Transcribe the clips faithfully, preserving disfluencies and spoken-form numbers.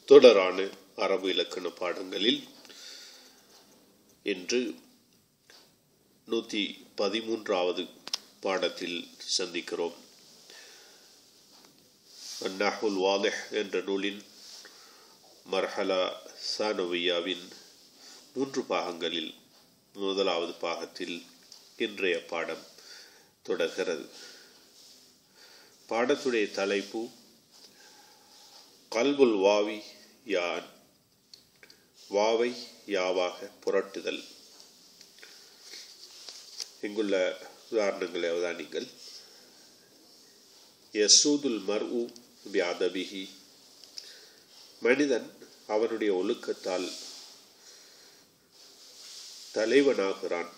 தொடரான அரபு இலக்கண பாடங்களில் இன்று நூற்றி பதிமூன்றாவது பாடத்தில் சந்திக்கிறோம். அந்நஹ்வுல் வாலிஹ் என்ற நூலின் மர்ஹலா சானவியாவின் மூன்று பாகங்களில் முதலாவது பாகத்தில் இன்றைய பாடம் தொடர்கிறது. பாடத்துடைய தலைப்பு கல்புல் வாவி யான், வாவை யாவாக புரட்டுதல். இங்குள்ள உதாரணங்களை அவதானிங்கள். யசூதுல் மர்உ பிஅதபிஹி, மனிதன் அவனுடைய ஒழுக்கத்தால் தலைவனாகிறான்.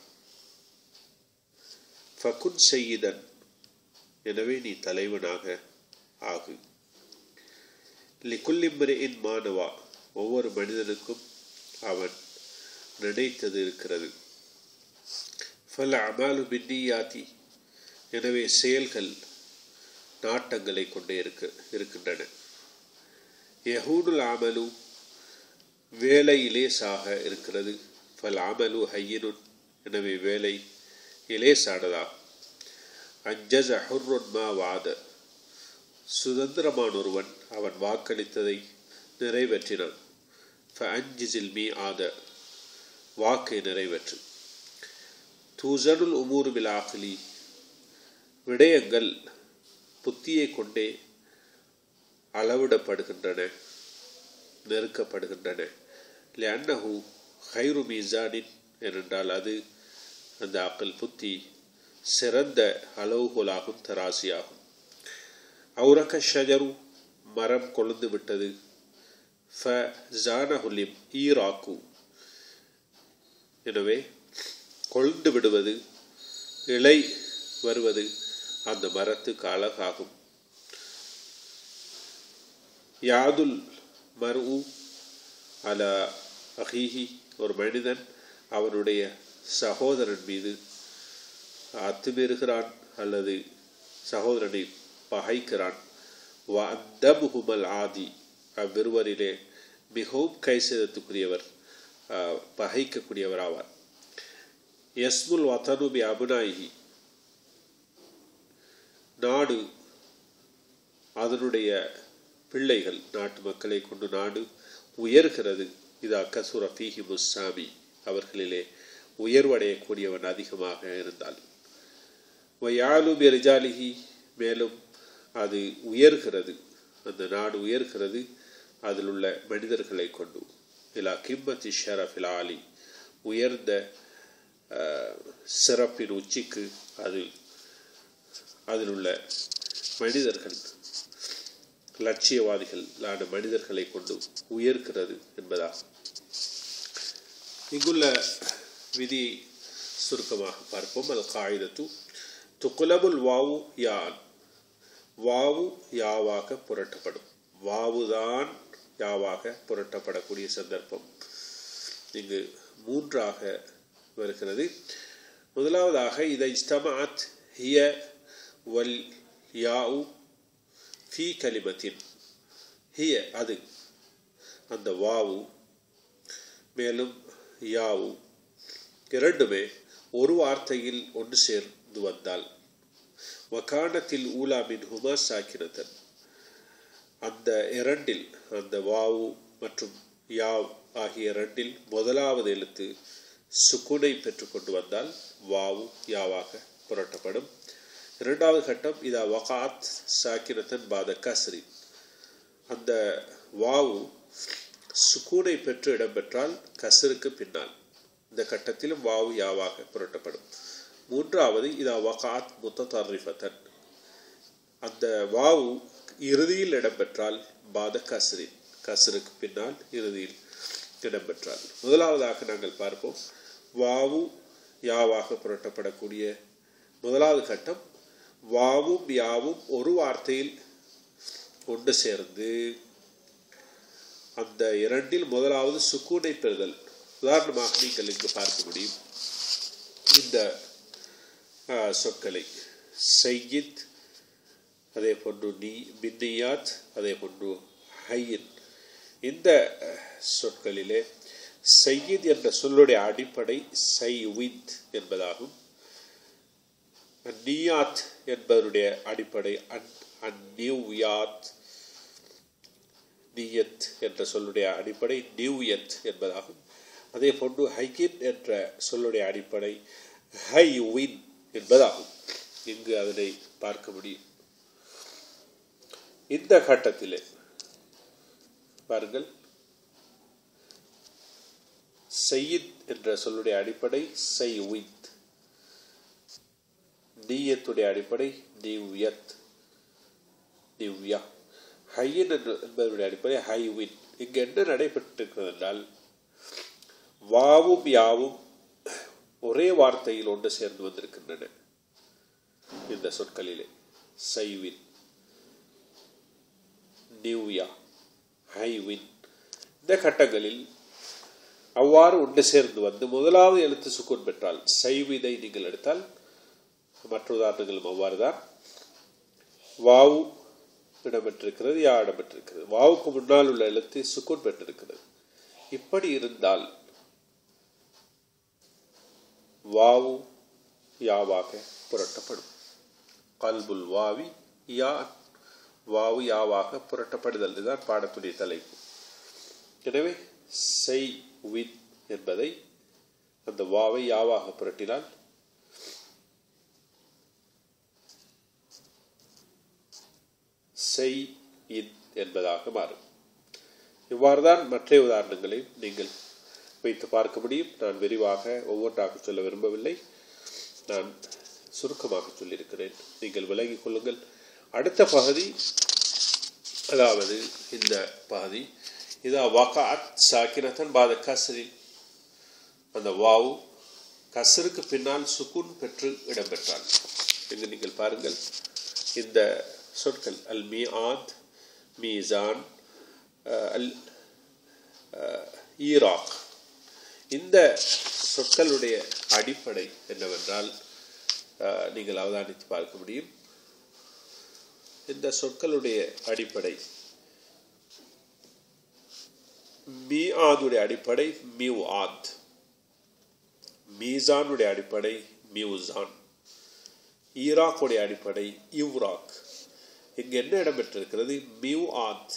ஃபகுன் சையிதன், எனவே நீ தலைவனாக ஆகு. லிகுல்லி இம்ரிஇன் மா நவா, ஒவ்வொரு மனிதனுக்கும் அவன் நினைத்தது இருக்கிறது. ஃபல் அமாலு பின்னியாத்தி, எனவே செயல்கள் நாட்டங்களை கொண்டே இருக்க இருக்கின்றன. யஹூனுல் அமலு, வேலை இலேசாக இருக்கிறது. ஃபல் அமலு ஹய்யினுன், எனவே வேலை இலேசானதாகும். அஞ்சஸ ஹுர்ருன் மா வாத, சுதந்திரமான ஒருவன் அவன் வாக்களித்ததை நிறைவேற்றினான். ஃபஅஞ்சிஸில் மீஆத, வாக்கை நிறைவேற்று. தூஸனுல் உமூரு பில் ஆக்லி, விடயங்கள் புத்தியை கொண்டே அளவிடப்படுகின்றன, நெருக்கப்படுகின்றன. லிஅன்னஹு கைரு மீசானின், ஏனென்றால் அது, அந்த அக்கல் புத்தி சிறந்த அளவுகோலாகும், தராசியாகும். அவுரக ஷஜரு, மரம் கொழுந்து விட்டது. ஃபஸானஹுலிம் ஈராக்கு, எனவே கொழுந்து விடுவது, இலை வருவது அந்த மரத்துக்கு அழகாகும். யாதுல் மர்உ அலா அஹீஹி, ஒரு மனிதன் அவனுடைய சகோதரன் மீது அத்துமீறுகிறான் அல்லது சகோதரனை பகைக்கிறான். வஅத்தமுஹுமல் ஆதி, அவ்விருவரிலே மிகவும் கைசேதத்துக்குரியவர், பகைக்கக்கூடியவர் ஆவார். யஸ்முல் வதனு பி அபுனாயிஹி, நாடு அதனுடைய பிள்ளைகள், நாட்டு மக்களை கொண்டு நாடு உயர்கிறது. இது அக்கசுர ஃபீஹி முஸ்ஸாமி, அவர்களிலே உயர்வடையக்கூடியவன் அதிகமாக இருந்தால். வயாலு பி ரிஜாலிஹி, மேலும் அது உயர்கிறது, அந்த நாடு உயர்கிறது அதில் உள்ள மனிதர்களை கொண்டு. இலா கிம்மத்தி ஷரஃபில் ஆலி, உயர்ந்த சிறப்பின் உச்சிக்கு அது அதில் உள்ள மனிதர்கள், லட்சியவாதிகளான மனிதர்களை கொண்டு உயர்கிறது என்பதாகும். இங்குள்ள விதியை சுருக்கமாக பார்ப்போம். அல் காயிதத்து துக்குலபுல் வாவு யான், வாவு யாவாக புரட்டப்படும். வாவுதான் யாவாக புரட்டப்படக்கூடிய சந்தர்ப்பம் இங்கு மூன்றாக வருகிறது. முதலாவதாக இதை இஸ்தமாத் ஹிய வல் யாவு ஃபீ கலிமத்தின், ஹிய அது, அந்த வாவு மேலும் யாவு இரண்டுமே ஒரு வார்த்தையில் ஒன்று சேர்ந்து வந்தால், வகானத்தில் ஊலா மின் ஹுமா சாக்கினத்தன், அந்த இரண்டில், அந்த வாவு மற்றும் யாவ் ஆகிய இரண்டில் முதலாவது எழுத்து சுக்குனை பெற்றுக்கொண்டு வந்தால் வாவு யாவாக புரட்டப்படும். இரண்டாவது கட்டம் இதா வகாத் சாக்கினத்தன் பாத கஸ்ரி, அந்த வாவு சுக்கூனை பெற்று இடம்பெற்றால் கசருக்கு பின்னால், இந்த கட்டத்திலும் வாவு யாவாக புரட்டப்படும். மூன்றாவது இதா வகாத் முத்ததர்ரிஃபத்தன், அந்த வாவு இறுதியில் இடம்பெற்றால் பாத கஸ்ரி, கசருக்கு பின்னால் இறுதியில் இடம்பெற்றால். முதலாவதாக நாங்கள் பார்ப்போம். வாவு யாவாக புரட்டப்படக்கூடிய முதலாவது கட்டம், வாவும் யாவும் ஒரு வார்த்தையில் ஒன்று சேர்ந்து அந்த இரண்டில் முதலாவது சுக்கூனை பெறுதல். உதாரணமாக நீங்கள் இங்கு பார்க்க முடியும் இந்த சொற்களை. சையித், அதே போன்று நீ பின்னியாத், அதே போன்று ஹையின், இந்த சொற்களிலே சையீத் என்ற சொல்லுடைய அடிப்படை சைவித் என்பதாகும். நியாத் என்பதனுடைய அடிப்படை அந்நியாத், நியத் என்ற சொல்லுடைய அடிப்படை நியூயத் என்பதாகும். அதே போன்று ஹைகின் என்ற சொல்லுடைய அடிப்படை ஹைவின் என்பதாகும். இங்கு அதனை பார்க்க முடியும். இந்த கட்டத்திலே பாருங்கள், சையீத் என்ற சொல்லுடைய அடிப்படை சைவித், நியத்துடைய அடிப்படை நிவ்யத் நிவ்யா, ஹையின் என்பதனுடைய அடிப்படை ஹைவின். இங்கு என்ன நடைபெற்றிருக்கிறது என்றால், வாவும் யாவும் ஒரே வார்த்தையில் ஒன்று சேர்ந்து வந்திருக்கின்றன. இந்த சொற்களிலே சைவின், நிவ்யா, ஹைவின், இந்த கட்டங்களில் அவ்வாறு ஒன்று சேர்ந்து வந்து முதலாவது எழுத்து சுக்கூன் பெற்றால், சைவிதை நீங்கள் எடுத்தால் மற்ற உதாரணங்களும் அவ்வாறு தான். வாவு இடம்பெற்றிருக்கிறது, யா இடம்பெற்றிருக்கிறது. வாவுக்கு முன்னால் உள்ள எழுத்து சுக்கூன் பெற்றிருக்கிறது. இப்படி இருந்தால் வாவு யாவாக புரட்டப்படும். கல்புல் வாவி யா, வாவு யாவாக புரட்டப்படுதல். இதுதான் பாடத்துடைய தலைப்பு. எனவே செய் வித் என்பதை அந்த வாவை யாவாக புரட்டினால் செய் என்பதாக மாறும். இவ்வாறுதான் மற்ற உதாரணங்களை நீங்கள் வைத்து பார்க்க முடியும். நான் விரிவாக ஒவ்வொன்றாக சொல்ல விரும்பவில்லை, நான் சுருக்கமாக சொல்லியிருக்கிறேன். நீங்கள் விலகிக் கொள்ளுங்கள். அடுத்த பகுதி, அதாவது இந்த பகுதி, இதா வகாத் சாக்கினத்தன் பாத கஸ்ரின், அந்த வாவு கஸ்ருக்கு பின்னால் சுக்குன் பெற்று இடம்பெற்றால். இங்கு நீங்கள் பாருங்கள், இந்த சொற்கள் அல் மீஆத், மீசான், அல் ஈராக், இந்த சொற்களுடைய அடிப்படை என்னவென்றால் நீங்கள் அவதானித்து பார்க்க முடியும். இந்த சொற்களுடைய அடிப்படை மீஆதுடைய அடிப்படை மிவ்ஆத், மீசானுடைய அடிப்படை மிவ்சான், ஈராக்குடைய அடிப்படை இவ்ராக். இங்கு என்ன இடம்பெற்றிருக்கிறது? மிவ்ஆத்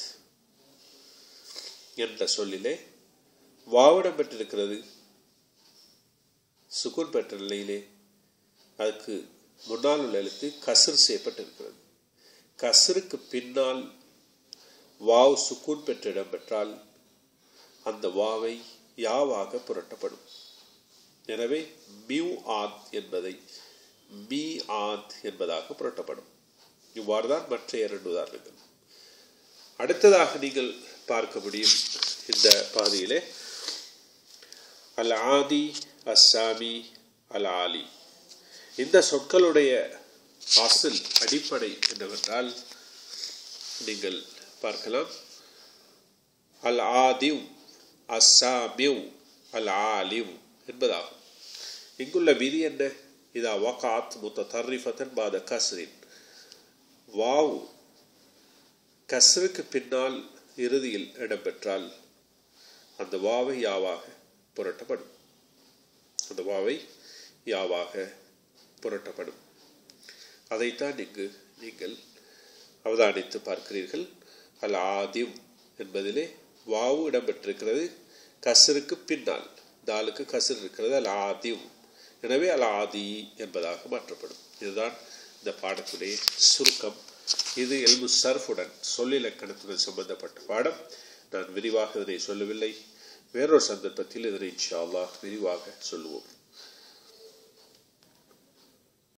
என்ற சொல்லிலே வாவிடம் பெற்றிருக்கிறது சுக்குன் பெற்ற நிலையிலே. அதுக்கு முன்னால் உள்ள எழுத்து கஸ்ர் செய்யப்பட்டிருக்கிறது. கஸ்ருக்கு பின்னால் வாவ் சுக்குன் பெற்ற இடம் பெற்றால் அந்த வாவை யாவாக புரட்டப்படும். எனவே மிவ் ஆத் என்பதை மீ ஆத் என்பதாக புரட்டப்படும். இவ்வாறுதான் மற்ற இரண்டு உதாரணங்கள். அடுத்ததாக நீங்கள் பார்க்க முடியும் இந்த பகுதியிலே அல் ஆதி, அஸ்ஸாமி, அல் ஆலி. இந்த சொற்களுடைய அசல் அடிப்படை என்னவென்றால் நீங்கள் பார்க்கலாம், அல் ஆதிவ், அஸ்ஸாமிவ், அல் ஆலிவ் என்பதாகும். இங்குள்ள விதி என்ன? இதா வகாத் முத்தர்ரிஃபத்தன் பாத கஸ்ரின், வாவ் கஸ்ருக்கு பின்னால் இறுதியில் இடம்பெற்றால் அந்த வாவை யாவாக புரட்டப்படும். அந்த வாவை யாவாக புரட்டப்படும். அதைத்தான் இங்கு நீங்கள் அவதானித்து பார்க்கிறீர்கள். அல் ஆதிவ் என்பதிலே வாவு இடம்பெற்றிருக்கிறது கஸ்ருக்கு பின்னால், தாலுக்கு கஸ்ர் இருக்கிறது, அல் ஆதிவ். எனவே அல் ஆதி என்பதாக மாற்றப்படும். இதுதான் இந்த பாடத்துடைய சுருக்கம். இது இல்மு சர்ஃபுடன், சொல்லிலக்கணத்துடன் சம்பந்தப்பட்ட பாடம். நான் விரிவாக இதனை சொல்லவில்லை. வேறொரு சந்தர்ப்பத்தில் இதனை இன்ஷா அல்லாஹ் விரிவாக சொல்லுவோம்.